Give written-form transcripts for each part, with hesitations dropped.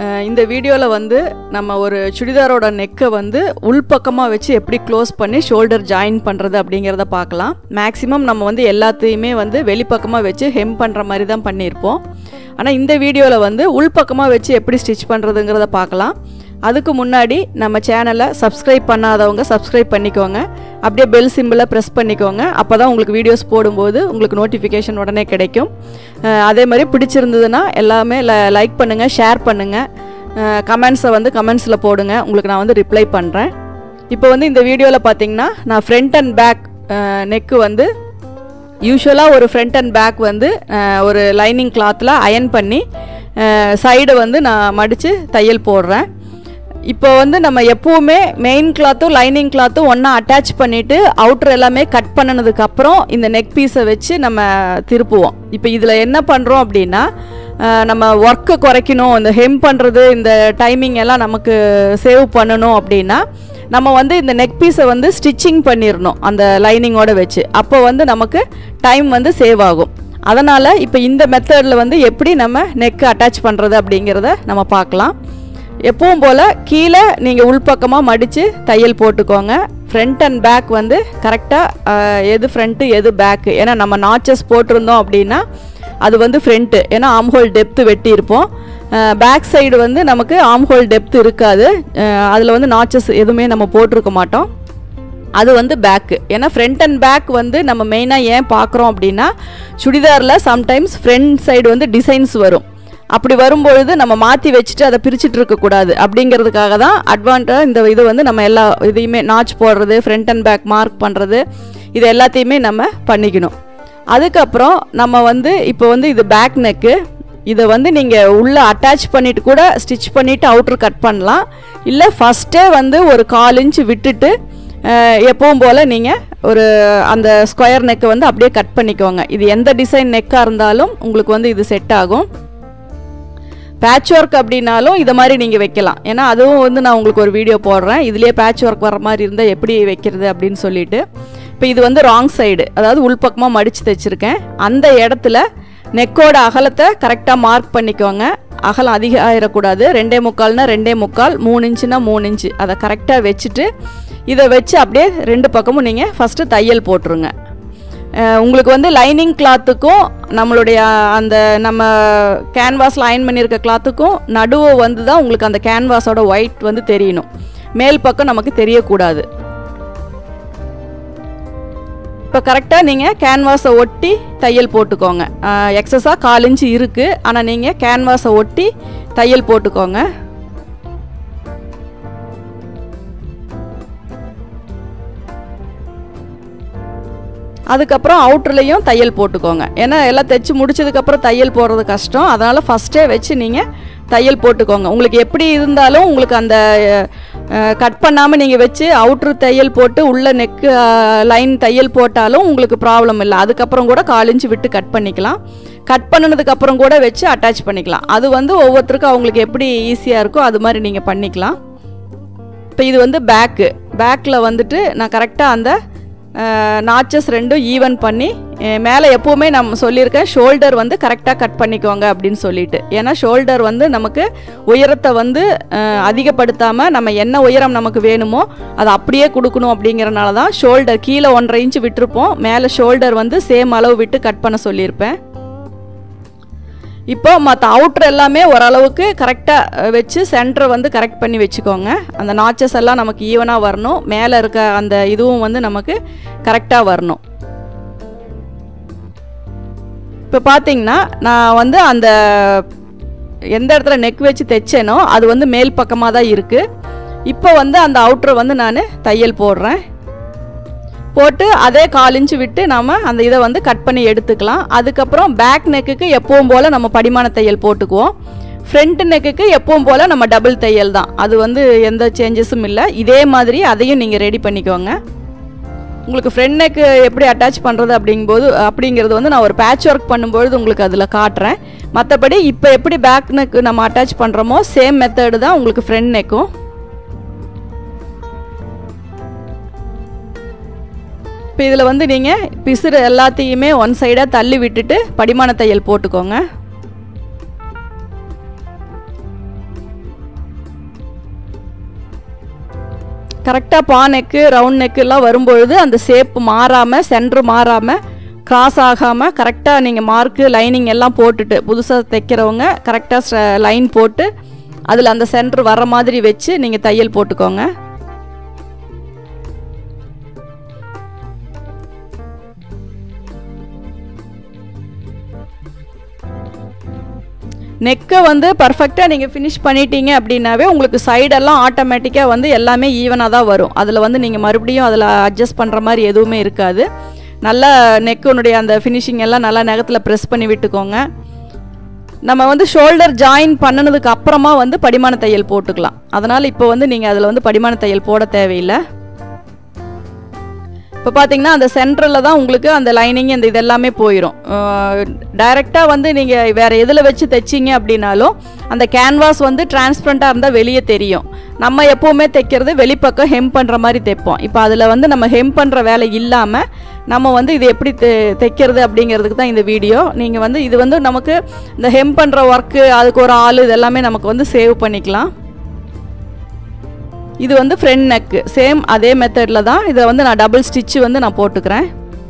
இந்த வீடியோவில் வந்து நம்ம ஒரு சுடிதாரோட நெக்கை வந்து உள்பக்கமாக வச்சு எப்படி க்ளோஸ் பண்ணி ஷோல்டர் ஜாயின் பண்ணுறது அப்படிங்கிறத பார்க்கலாம். மேக்ஸிமம் நம்ம வந்து எல்லாத்தையுமே வந்து வெளிப்பக்கமாக வச்சு ஹெம் பண்ணுற மாதிரி தான் பண்ணியிருப்போம். ஆனால் இந்த வீடியோவில் வந்து உள்பக்கமாக வச்சு எப்படி ஸ்டிச் பண்ணுறதுங்கிறத பார்க்கலாம். அதுக்கு முன்னாடி நம்ம சேனலை சப்ஸ்கிரைப் பண்ணாதவங்க சப்ஸ்கிரைப் பண்ணிக்கோங்க. அப்படியே பெல் சிம்பிளை ப்ரெஸ் பண்ணிக்கோங்க. அப்போ தான் உங்களுக்கு வீடியோஸ் போடும்போது உங்களுக்கு நோட்டிஃபிகேஷன் உடனே கிடைக்கும். அதே மாதிரி பிடிச்சிருந்ததுன்னா எல்லாமே லைக் பண்ணுங்கள், ஷேர் பண்ணுங்கள், கமெண்ட்ஸை வந்து கமெண்ட்ஸில் போடுங்க. உங்களுக்கு நான் வந்து ரிப்ளை பண்ணுறேன். இப்போ வந்து இந்த வீடியோவில் பார்த்தீங்கன்னா நான் ஃப்ரண்ட் அண்ட் பேக் நெக்கு வந்து யூஸ்வலாக ஒரு ஃப்ரண்ட் அண்ட் பேக் வந்து ஒரு லைனிங் கிளாத்தில் அயன் பண்ணி சைடு வந்து நான் மடித்து தையல் போடுறேன். இப்போ வந்து நம்ம எப்போவுமே மெயின் கிளாத்தும் லைனிங் கிளாத்தும் ஒன்றா அட்டாச் பண்ணிவிட்டு அவுட்ரு எல்லாமே கட் பண்ணினதுக்கப்புறம் இந்த நெக் பீஸை வச்சு நம்ம திருப்புவோம். இப்போ இதில் என்ன பண்ணுறோம் அப்படின்னா நம்ம ஒர்க்கை குறைக்கணும், இந்த ஹெம் பண்ணுறது, இந்த டைமிங் எல்லாம் நமக்கு சேவ் பண்ணணும் அப்படின்னா நம்ம வந்து இந்த நெக் பீஸை வந்து ஸ்டிச்சிங் பண்ணிடணும் அந்த லைனிங்கோடு வச்சு. அப்போ வந்து நமக்கு டைம் வந்து சேவ் ஆகும். அதனால் இப்போ இந்த மெத்தடில் வந்து எப்படி நம்ம நெக்கு அட்டாச் பண்ணுறது அப்படிங்கிறத நம்ம பார்க்கலாம். எப்பவும் போல் கீழே நீங்கள் உள்பக்கமாக மடித்து தையல் போட்டுக்கோங்க. ஃப்ரண்ட் அண்ட் பேக் வந்து கரெக்டாக எது ஃப்ரண்ட்டு எது பேக்கு, ஏன்னா நம்ம நாச்சஸ் போட்டிருந்தோம் அப்படின்னா அது வந்து ஃப்ரண்ட்டு, ஏன்னா ஆம்ஹோல் டெப்த்து வெட்டியிருப்போம். பேக் சைடு வந்து நமக்கு ஆம்ஹோல் டெப்த்து இருக்காது, அதில் வந்து நாச்சஸ் எதுவுமே நம்ம போட்டிருக்க மாட்டோம். அது வந்து பேக்கு. ஏன்னா ஃப்ரண்ட் அண்ட் பேக் வந்து நம்ம மெயினாக ஏன் பார்க்குறோம் அப்படின்னா சுடிதாரில் சம்டைம்ஸ் ஃப்ரண்ட் சைடு வந்து டிசைன்ஸ் வரும். அப்படி வரும்பொழுது நம்ம மாற்றி வச்சுட்டு அதை பிரிச்சுட்டு இருக்கக்கூடாது. அப்படிங்கிறதுக்காக தான் அட்வான்ஸாக இந்த இது வந்து நம்ம எல்லா இதையுமே நாச் போடுறது, ஃப்ரண்ட் அண்ட் பேக் மார்க் பண்ணுறது, இது எல்லாத்தையுமே நம்ம பண்ணிக்கணும். அதுக்கப்புறம் நம்ம வந்து இப்போ வந்து இது பேக் நெக்கு, இதை வந்து நீங்கள் உள்ளே அட்டாச் பண்ணிவிட்டு கூட ஸ்டிச் பண்ணிவிட்டு அவுட்ரு கட் பண்ணலாம். இல்லை ஃபஸ்ட்டே வந்து ஒரு 1/4 இன்ச் விட்டுட்டு எப்பவும் போல் நீங்கள் ஒரு அந்த ஸ்கொயர் நெக்கை வந்து அப்படியே கட் பண்ணிக்கோங்க. இது எந்த டிசைன் நெக்காக இருந்தாலும் உங்களுக்கு வந்து இது செட் ஆகும். பேட்ச் ஒர்க் அப்படின்னாலும் இதை மாதிரி நீங்கள் வைக்கலாம். ஏன்னா அதுவும் வந்து நான் உங்களுக்கு ஒரு வீடியோ போடுறேன், இதுலேயே பேட்ச் ஒர்க் வர மாதிரி இருந்தால் எப்படி வைக்கிறது அப்படின்னு சொல்லிட்டு. இப்போ இது வந்து ராங் சைடு, அதாவது உள்பக்கமாக மடித்து தைச்சிருக்கேன். அந்த இடத்துல நெக்கோட அகலத்தை கரெக்டாக மார்க் பண்ணிக்கோங்க. அகலம் அதிகம் ஆயிடக்கூடாது. 2.25னா 2.25, 3 இன்ச்சுனா 3 இன்ச்சு, அதை கரெக்டாக வச்சுட்டு இதை வச்சு அப்படியே 2 பக்கமும் நீங்கள் ஃபஸ்ட்டு தையல் போட்டுருங்க. உங்களுக்கு வந்து லைனிங் கிளாத்துக்கும் நம்மளுடைய அந்த நம்ம கேன்வாஸில் அயன் பண்ணியிருக்க கிளாத்துக்கும் நடுவு வந்து தான் உங்களுக்கு அந்த கேன்வாஸோட ஒயிட் வந்து தெரியணும். மேல் பக்கம் நமக்கு தெரியக்கூடாது. இப்போ கரெக்டாக நீங்கள் கேன்வாஸை ஒட்டி தையல் போட்டுக்கோங்க. எக்ஸஸாக 1/4 இன்ச்சு இருக்குது, ஆனால் நீங்கள் கேன்வாஸை ஒட்டி தையல் போட்டுக்கோங்க. அதுக்கப்புறம் அவுட்டர்லேயும் தையல் போட்டுக்கோங்க. ஏன்னா எல்லாம் தைச்சி முடிச்சதுக்கப்புறம் தையல் போடுறது கஷ்டம். அதனால் ஃபஸ்ட்டே வச்சு நீங்கள் தையல் போட்டுக்கோங்க. உங்களுக்கு எப்படி இருந்தாலும் உங்களுக்கு அந்த கட் பண்ணாமல் நீங்கள் வச்சு அவுட்ரு தையல் போட்டு உள்ள நெக்கு லைன் தையல் போட்டாலும் உங்களுக்கு ப்ராப்ளம் இல்லை. அதுக்கப்புறம் கூட 1/4 இன்ச்சு விட்டு கட் பண்ணிக்கலாம். கட் பண்ணினதுக்கப்புறம் கூட வச்சு அட்டாச் பண்ணிக்கலாம். அது வந்து ஒவ்வொருத்தருக்கும் அவங்களுக்கு எப்படி ஈஸியாக இருக்கோ அது மாதிரி நீங்கள் பண்ணிக்கலாம். இப்போ இது வந்து பேக்கில் வந்துட்டு நான் கரெக்டாக அந்த நாச்சஸ் 2 ஈவன் பண்ணி மேலே எப்போவுமே நம்ம சொல்லியிருக்கேன் ஷோல்டர் வந்து கரெக்டாக கட் பண்ணிக்கோங்க அப்படின்னு சொல்லிட்டு. ஏன்னா ஷோல்டர் வந்து நமக்கு உயரத்தை வந்து அதிகப்படுத்தாமல் நம்ம என்ன உயரம் நமக்கு வேணுமோ அதை அப்படியே கொடுக்கணும். அப்படிங்கிறனால தான் ஷோல்டர் கீழே 1.5 இன்ச்சு விட்டுருப்போம், மேலே ஷோல்டர் வந்து சேம் அளவு விட்டு கட் பண்ண சொல்லியிருப்பேன். இப்போ மற்ற அவுட்ரு எல்லாமே ஓரளவுக்கு கரெக்டாக வச்சு சென்டரை வந்து கரெக்ட் பண்ணி வச்சுக்கோங்க. அந்த நாச்சஸ் எல்லாம் நமக்கு ஈவனாக வரணும், மேலே இருக்க அந்த இதுவும் வந்து நமக்கு கரெக்டாக வரணும். இப்போ பார்த்தீங்கன்னா நான் வந்து அந்த எந்த இடத்துல நெக் வச்சு தைச்சேனோ அது வந்து மேல் பக்கமாக தான் இருக்குது. இப்போ வந்து அந்த அவுட்ரு வந்து நான் தையல் போட்டு அதே 1/4 இன்ச்சு விட்டு நம்ம அந்த இதை வந்து கட் பண்ணி எடுத்துக்கலாம். அதுக்கப்புறம் பேக் நெக்குக்கு எப்பவும் போல் நம்ம படிமான தையல் போட்டுக்குவோம். ஃப்ரண்ட் நெக்குக்கு எப்பவும் போல் நம்ம டபுள் தையல் தான், அது வந்து எந்த சேஞ்சஸும் இல்லை. இதே மாதிரி அதையும் நீங்கள் ரெடி பண்ணிக்கோங்க. உங்களுக்கு ஃப்ரண்ட் நெக்கு எப்படி அட்டாச் பண்ணுறது அப்படிங்கிறது வந்து நான் ஒரு பேட்ச் ஒர்க் பண்ணும்பொழுது உங்களுக்கு அதில் காட்டுறேன். மற்றபடி இப்போ எப்படி பேக் நெக்கு நம்ம அட்டாச் பண்ணுறோமோ சேம் மெத்தடு தான் உங்களுக்கு ஃப்ரண்ட் நெக்கும். இப்போ இதில் வந்து நீங்கள் பிசுறு எல்லாத்தையுமே ஒன் சைடாக தள்ளி விட்டுட்டு படிமான தையல் போட்டுக்கோங்க. கரெக்டாக பா நெக்கு ரவுண்ட் நெக்குலாம் வரும்பொழுது அந்த ஷேப் மாறாமல் சென்டர் மாறாமல் கிராஸ் ஆகாமல் கரெக்டாக நீங்கள் மார்க்கு லைனிங் எல்லாம் போட்டுட்டு புதுசாக தைக்கிறவங்க கரெக்டாக லைன் போட்டு அதில் அந்த சென்டர் வர மாதிரி வச்சு நீங்கள் தையல் போட்டுக்கோங்க. நெக்கை வந்து பர்ஃபெக்டாக நீங்கள் ஃபினிஷ் பண்ணிட்டீங்க அப்படின்னாவே உங்களுக்கு சைடெல்லாம் ஆட்டோமேட்டிக்காக வந்து எல்லாமே ஈவனாக தான் வரும். அதில் வந்து நீங்கள் மறுபடியும் அதில் அட்ஜஸ்ட் பண்ணுற மாதிரி எதுவுமே இருக்காது. நல்லா நெக்குனுடைய அந்த ஃபினிஷிங் எல்லாம் நல்லா நகத்தில் ப்ரெஸ் பண்ணி விட்டுக்கோங்க. நம்ம வந்து ஷோல்டர் ஜாயின் பண்ணினதுக்கு அப்புறமா வந்து படிமான தையல் போட்டுக்கலாம். அதனால் இப்போ வந்து நீங்கள் அதில் வந்து படிமான தையல் போட தேவையில்லை. இப்போ பார்த்தீங்கன்னா அந்த சென்டரில் தான் உங்களுக்கு அந்த லைனிங் அந்த இதெல்லாமே போயிடும். டைரெக்டாக வந்து நீங்கள் வேறு எதில் வச்சு தைச்சிங்க அப்படின்னாலும் அந்த கேன்வாஸ் வந்து டிரான்ஸ்பரண்ட்டாக இருந்தால் வெளியே தெரியும். நம்ம எப்போவுமே தைக்கிறது வெளிப்பக்கம் ஹெம் பண்ணுற மாதிரி தைப்போம். இப்போ அதில் வந்து நம்ம ஹெம் பண்ணுற வேலை இல்லாமல் நம்ம வந்து இது எப்படி தைக்கிறது அப்படிங்கிறதுக்கு தான் இந்த வீடியோ. நீங்கள் வந்து இது வந்து நமக்கு இந்த ஹெம் பண்ணுற ஒர்க்கு அதுக்கு ஒரு ஆள் இதெல்லாமே நமக்கு வந்து சேவ் பண்ணிக்கலாம். இது வந்து ஃப்ரண்ட் நெக்கு சேம் அதே மெத்தடில் தான் இதை வந்து நான் டபுள் ஸ்டிச்சு வந்து நான் போட்டுக்கிறேன்.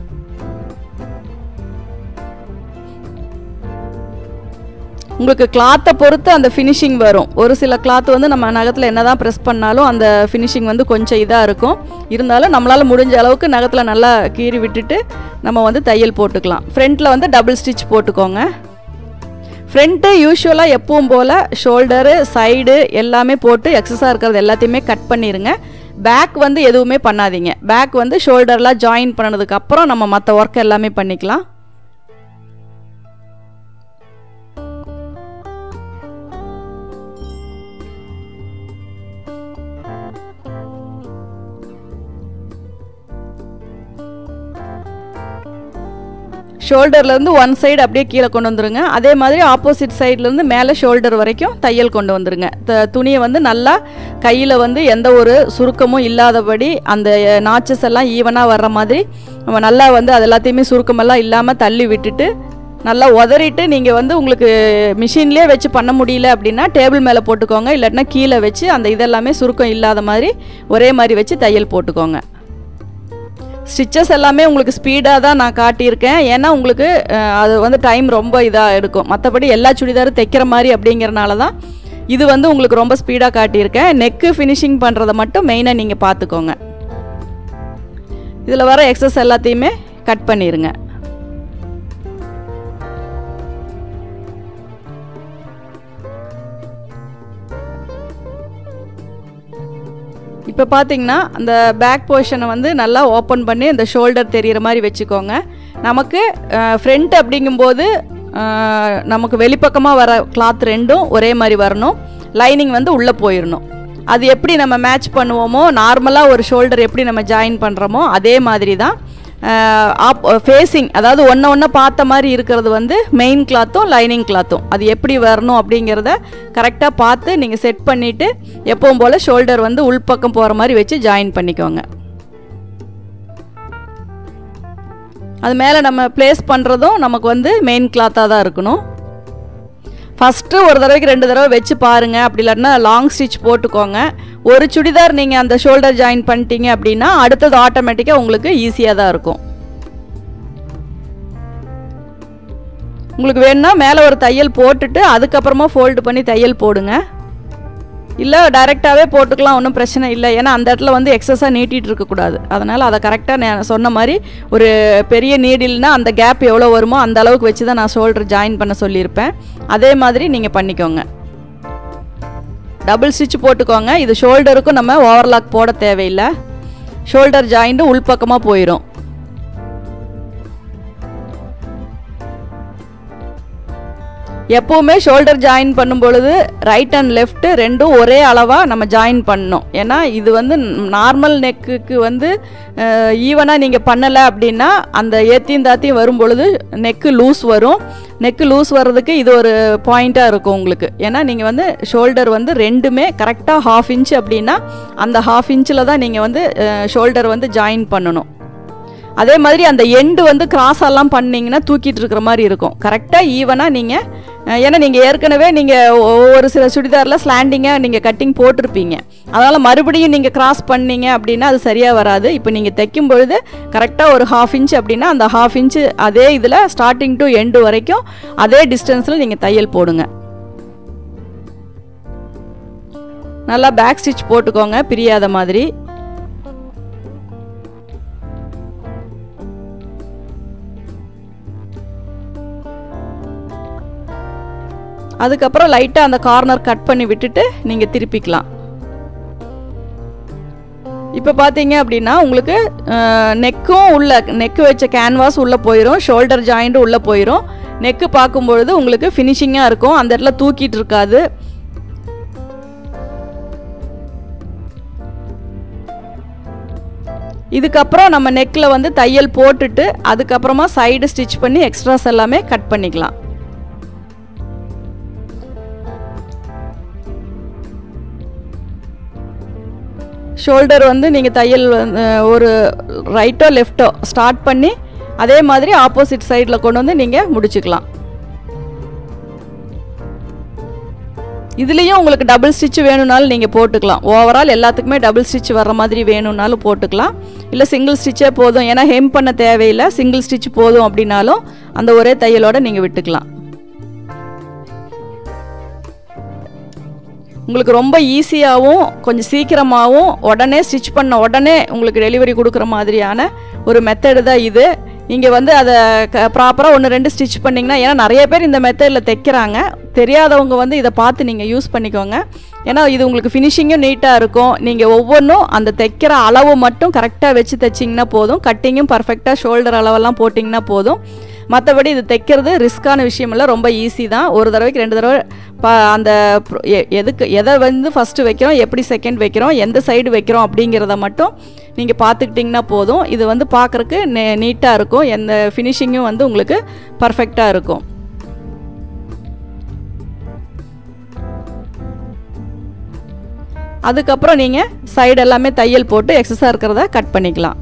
உங்களுக்கு கிளாத்தை பொறுத்து அந்த ஃபினிஷிங் வரும். ஒரு சில கிளாத் வந்து நம்ம நகத்தில் என்ன தான் ப்ரெஸ் பண்ணாலும் அந்த ஃபினிஷிங் வந்து கொஞ்சம் இதாக இருக்கும். இருந்தாலும் நம்மளால் முடிஞ்ச அளவுக்கு நகத்தில் நல்லா கீறி விட்டுட்டு நம்ம வந்து தையல் போட்டுக்கலாம். ஃப்ரண்ட்டில் வந்து டபுள் ஸ்டிச் போட்டுக்கோங்க. ஃப்ரண்ட்டு யூஸ்வலாக எப்பவும் போல் ஷோல்டரு சைடு எல்லாமே போட்டு எக்ஸஸாக இருக்கிறது எல்லாத்தையுமே கட் பண்ணிடுங்க. பேக் வந்து எதுவுமே பண்ணாதீங்க. பேக் வந்து ஷோல்டர்லாம் ஜாயின் பண்ணதுக்கப்புறம் நம்ம மற்ற ஒர்க் எல்லாமே பண்ணிக்கலாம். ஷோல்டர்லேருந்து ஒன் சைடு அப்படியே கீழே கொண்டு வந்துடுங்க. அதே மாதிரி ஆப்போசிட் சைட்லேருந்து மேலே ஷோல்டர் வரைக்கும் தையல் கொண்டு வந்துடுங்க. துணியை வந்து நல்லா கையில் வந்து எந்த ஒரு சுருக்கமும் இல்லாதபடி அந்த நாச்சஸ் எல்லாம் ஈவனாக வர்ற மாதிரி நம்ம நல்லா வந்து அது எல்லாத்தையுமே சுருக்கமெல்லாம் இல்லாமல் தள்ளி விட்டுட்டு நல்லா உதறிட்டு நீங்கள் வந்து உங்களுக்கு மிஷின்லேயே வச்சு பண்ண முடியல அப்படின்னா டேபிள் மேலே போட்டுக்கோங்க. இல்லாட்டினா கீழே வச்சு அந்த இதெல்லாமே சுருக்கம் இல்லாத மாதிரி ஒரே மாதிரி வச்சு தையல் போட்டுக்கோங்க. ஸ்டிச்சஸ் எல்லாமே உங்களுக்கு ஸ்பீடாக தான் நான் காட்டியிருக்கேன். ஏன்னா உங்களுக்கு அது வந்து டைம் ரொம்ப இதாக இருக்கும். மற்றபடி எல்லா சுடிதாரும் தைக்கிற மாதிரி அப்படிங்கிறனால தான் இது வந்து உங்களுக்கு ரொம்ப ஸ்பீடாக காட்டியிருக்கேன். நெக்கு ஃபினிஷிங் பண்ணுறதை மட்டும் மெயினாக நீங்கள் பார்த்துக்கோங்க. இதில் வர எக்ஸஸ் எல்லாத்தையுமே கட் பண்ணிடுங்க. இப்போ பார்த்தீங்கன்னா அந்த பேக் போர்ஷனை வந்து நல்லா ஓப்பன் பண்ணி அந்த ஷோல்டர் தெரிகிற மாதிரி வச்சுக்கோங்க. நமக்கு ஃப்ரண்ட் அப்படிங்கும்போது நமக்கு வெளிப்பக்கமாக வர கிளாத் ரெண்டும் ஒரே மாதிரி வரணும். லைனிங் வந்து உள்ளே போயிடணும். அது எப்படி நம்ம மேட்ச் பண்ணுவோமோ நார்மலாக ஒரு ஷோல்டர் எப்படி நம்ம ஜாயின் பண்ணுறோமோ அதே மாதிரி தான் ஃபேஸிங், அதாவது ஒன்று பார்த்த மாதிரி இருக்கிறது வந்து மெயின் கிளாத்தும் லைனிங் கிளாத்தும் அது எப்படி வரணும் அப்படிங்கிறத கரெக்டாக பார்த்து நீங்கள் செட் பண்ணிவிட்டு எப்பவும் போல் ஷோல்டர் வந்து உள்பக்கம் போகிற மாதிரி வச்சு ஜாயின் பண்ணிக்கோங்க. அது மேலே நம்ம ப்ளேஸ் பண்ணுறதும் நமக்கு வந்து மெயின் கிளாத்தாக தான் இருக்கணும். ஃபஸ்ட்டு ஒரு தடவைக்கு 2 தடவை வச்சு பாருங்கள். அப்படி இல்லாட்டினா லாங் ஸ்டிச் போட்டுக்கோங்க. ஒரு சுடிதார் நீங்கள் அந்த ஷோல்டர் ஜாயின் பண்ணிட்டீங்க அப்படின்னா அடுத்தது ஆட்டோமேட்டிக்காக உங்களுக்கு ஈஸியாக தான் இருக்கும். உங்களுக்கு வேணும்னா மேலே ஒரு தையல் போட்டுட்டு அதுக்கப்புறமா ஃபோல்டு பண்ணி தையல் போடுங்க. இல்லை டைரெக்டாகவே போட்டுக்கலாம், ஒன்றும் பிரச்சனை இல்லை. ஏன்னா அந்த இடத்துல வந்து எக்ஸஸாக நீட்டிகிட்டு இருக்கக்கூடாது. அதனால் அதை கரெக்டாக நான் சொன்ன மாதிரி ஒரு பெரிய நீடில்னால் அந்த கேப் எவ்வளோ வருமோ அந்த அளவுக்கு வச்சு தான் நான் ஷோல்டர் ஜாயின் பண்ண சொல்லியிருப்பேன். அதே மாதிரி நீங்கள் பண்ணிக்கோங்க. டபுள் ஸ்டிச் போட்டுக்கோங்க. இது ஷோல்டருக்கும் நம்ம ஓவர்லாக் போட தேவையில்லை. ஷோல்டர் ஜாயிண்ட்டு உள்பக்கமாக போயிடும். எப்போவுமே ஷோல்டர் ஜாயின் பண்ணும் பொழுது ரைட் அண்ட் லெஃப்ட் ரெண்டும் ஒரே அளவாக நம்ம ஜாயின் பண்ணணும். ஏன்னா இது வந்து நார்மல் நெக்குக்கு வந்து ஈவனாக நீங்கள் பண்ணலை அப்படின்னா அந்த ஏத்தியும் தாத்தியும் வரும் பொழுது நெக்கு லூஸ் வரும். நெக்கு லூஸ் வர்றதுக்கு இது ஒரு பாயிண்ட்டாக இருக்கும் உங்களுக்கு. ஏன்னா நீங்கள் வந்து ஷோல்டர் வந்து ரெண்டுமே கரெக்டாக 1/2 இன்ச் அப்படின்னா அந்த 1/2 இன்ச்சில் தான் நீங்கள் வந்து ஷோல்டர் வந்து ஜாயின் பண்ணணும். அதே மாதிரி அந்த எண்டு வந்து கிராஸெல்லாம் பண்ணிங்கன்னா தூக்கிட்டு இருக்கிற மாதிரி இருக்கும். கரெக்டாக ஈவனாக நீங்கள் ஏன்னா நீங்கள் ஏற்கனவே நீங்கள் ஒவ்வொரு சில சுடிதாரில் ஸ்லாண்டிங்காக நீங்கள் கட்டிங் போட்டிருப்பீங்க. அதனால் மறுபடியும் நீங்கள் கிராஸ் பண்ணீங்க அப்படின்னா அது சரியாக வராது. இப்போ நீங்கள் தைக்கும் பொழுது கரெக்டாக ஒரு 1/2 இன்ச் அப்படின்னா அந்த 1/2 இன்ச்சு அதே இதில் ஸ்டார்டிங் டு எண்டு வரைக்கும் அதே டிஸ்டன்ஸில் நீங்கள் தையல் போடுங்க. நல்லா பேக் ஸ்டிச் போட்டுக்கோங்க பிரியாத மாதிரி. அதுக்கப்புறம் லைட்டாக அந்த கார்னர் கட் பண்ணி விட்டுட்டு நீங்கள் திருப்பிக்கலாம். இப்போ பார்த்தீங்க அப்படின்னா உங்களுக்கு நெக்கும் உள்ள நெக்கு வச்ச கேன்வாஸ் உள்ளே போயிடும், ஷோல்டர் ஜாயிண்ட்டு உள்ளே போயிடும். நெக்கு பார்க்கும்பொழுது உங்களுக்கு ஃபினிஷிங்காக இருக்கும், அந்த இடத்துல தூக்கிட்டு இருக்காது. இதுக்கப்புறம் நம்ம நெக்கில் வந்து தையல் போட்டுட்டு அதுக்கப்புறமா சைடு ஸ்டிச் பண்ணி எக்ஸ்ட்ராஸ் எல்லாமே கட் பண்ணிக்கலாம். ஷோல்டர் வந்து நீங்கள் தையல் ஒரு ரைட்டோ லெஃப்ட்டோ ஸ்டார்ட் பண்ணி அதே மாதிரி ஆப்போசிட் சைடில் கொண்டு வந்து நீங்கள் முடிச்சுக்கலாம். இதுலேயும் உங்களுக்கு டபுள் ஸ்டிச் வேணும்னாலும் நீங்கள் போட்டுக்கலாம். ஓவரால் எல்லாத்துக்குமே டபுள் ஸ்டிச் வர்ற மாதிரி வேணும்னாலும் போட்டுக்கலாம். இல்லை சிங்கிள் ஸ்டிச்சே போதும், ஏன்னா ஹெம் பண்ண தேவையில்லை, சிங்கிள் ஸ்டிச் போதும் அப்படின்னாலும் அந்த ஒரே தையலோடு நீங்கள் விட்டுக்கலாம். உங்களுக்கு ரொம்ப ஈஸியாகவும் கொஞ்சம் சீக்கிரமாகவும் உடனே ஸ்டிச் பண்ண உடனே உங்களுக்கு டெலிவரி கொடுக்குற மாதிரியான ஒரு மெத்தடு தான் இது. நீங்கள் வந்து அதை ப்ராப்பராக 1-2 ஸ்டிச் பண்ணிங்கன்னா, ஏன்னா நிறைய பேர் இந்த மெத்தடில் தைக்கிறாங்க, தெரியாதவங்க வந்து இதை பார்த்து நீங்கள் யூஸ் பண்ணிக்கோங்க. ஏன்னா இது உங்களுக்கு ஃபினிஷிங்கும் நீட்டாக இருக்கும். நீங்கள் ஒவ்வொன்றும் அந்த தைக்கிற அளவு மட்டும் கரெக்டாக வச்சு தைச்சிங்கன்னா போதும். கட்டிங்கும் பர்ஃபெக்டாக ஷோல்டர் அளவெல்லாம் போட்டிங்கன்னா போதும். மற்றபடி இது தைக்கிறது ரிஸ்க்கான விஷயம் இல்லை, ரொம்ப ஈஸி தான். ஒரு தடவைக்கு 2 தடவை அந்த எதை வந்து ஃபஸ்ட்டு வைக்கிறோம், எப்படி செகண்ட் வைக்கிறோம், எந்த சைடு வைக்கிறோம் அப்படிங்கிறத மட்டும் நீங்கள் பார்த்துக்கிட்டிங்கன்னா போதும். இது வந்து பார்க்குறக்கு நீட்டாக இருக்கும், எந்த ஃபினிஷிங்கும் வந்து உங்களுக்கு பர்ஃபெக்டாக இருக்கும். அதுக்கப்புறம் நீங்கள் சைடு எல்லாமே தையல் போட்டு எக்ஸஸாக இருக்கிறத கட் பண்ணிக்கலாம்.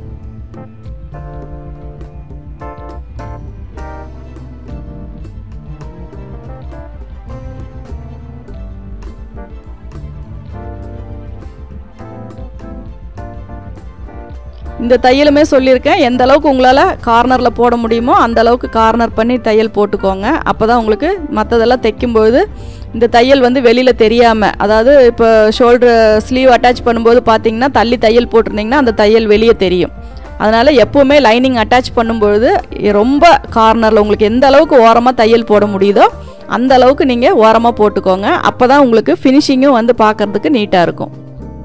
இந்த தையலுமே சொல்லியிருக்கேன், எந்த அளவுக்கு உங்களால் கார்னரில் போட முடியுமோ அந்த அளவுக்கு கார்னர் பண்ணி தையல் போட்டுக்கோங்க. அப்போ தான் உங்களுக்கு மற்றதெல்லாம் தைக்கும்போது இந்த தையல் வந்து வெளியில் தெரியாமல், அதாவது இப்போ ஷோல்டர் ஸ்லீவ் அட்டாச் பண்ணும்போது பார்த்தீங்கன்னா தள்ளி தையல் போட்டிருந்தீங்கன்னா அந்த தையல் வெளியே தெரியும். அதனால் எப்போவுமே லைனிங் அட்டாச் பண்ணும்பொழுது ரொம்ப கார்னரில் உங்களுக்கு எந்த அளவுக்கு ஓரமாக தையல் போட முடியுதோ அந்த அளவுக்கு நீங்கள் ஓரமாக போட்டுக்கோங்க. அப்போ தான் உங்களுக்கு ஃபினிஷிங்கும் வந்து பார்க்குறதுக்கு நீட்டாக இருக்கும்.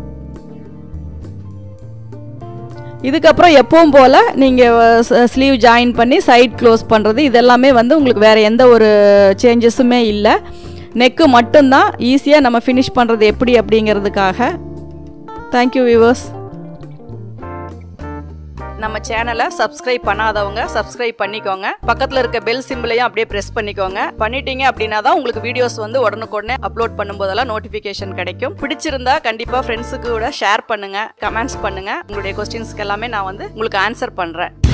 இதுக்கப்புறம் எப்பவும் போல் நீங்கள் ஸ்லீவ் ஜாயின் பண்ணி சைட் க்ளோஸ் பண்ணுறது இதெல்லாமே வந்து உங்களுக்கு வேறு எந்த ஒரு சேஞ்சஸுமே இல்லை. நெக்கு மட்டும்தான் ஈஸியாக நம்ம ஃபினிஷ் பண்ணுறது எப்படி அப்படிங்கிறதுக்காக. Thank you viewers. நம்ம சேனலை சப்ஸ்கிரைப் பண்ணாதவங்க சப்ஸ்கிரைப் பண்ணிக்கோங்க. பக்கத்தில் இருக்க பெல் சிம்பிளையும் அப்படியே ப்ரெஸ் பண்ணிக்கோங்க. பண்ணிட்டீங்க அப்படின்னா தான் உங்களுக்கு வீடியோஸ் வந்து உடனுக்குடனே அப்லோட் பண்ணும்போதெல்லாம் நோட்டிஃபிகேஷன் கிடைக்கும். பிடிச்சிருந்தா கண்டிப்பாக ஃப்ரெண்ட்ஸுக்கு கூட ஷேர் பண்ணுங்கள், கமெண்ட்ஸ் பண்ணுங்கள். உங்களுடைய கொஸ்டின்ஸ்க்கு எல்லாமே நான் வந்து உங்களுக்கு ஆன்சர் பண்ணுறேன்.